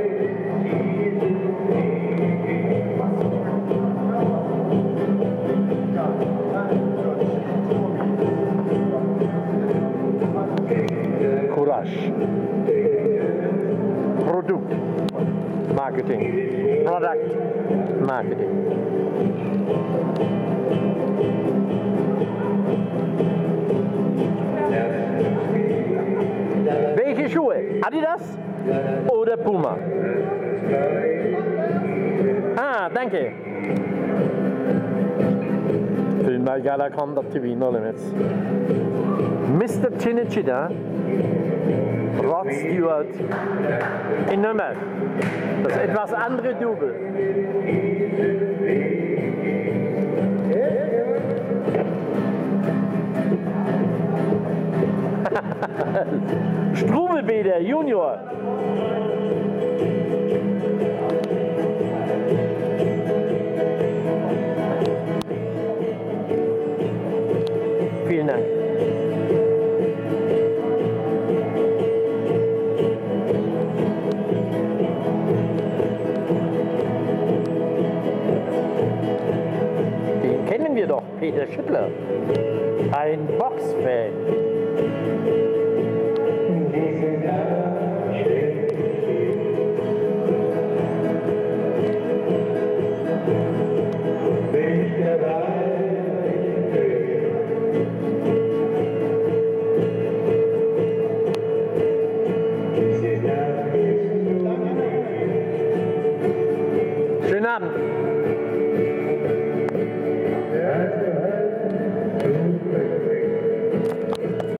Courage. Produkt. Marketing. Product. Marketing. Welche Schuhe? Adidas oder Puma? Ah, danke. Filmbergala kandat till Wien Limits. Mr. Chinichida, Rod Stewart in Nummer. Das etwas andere Double. Strubelbeder Junior. Vielen Dank. Den kennen wir doch, Peter Schüttler. Ein Boxfan.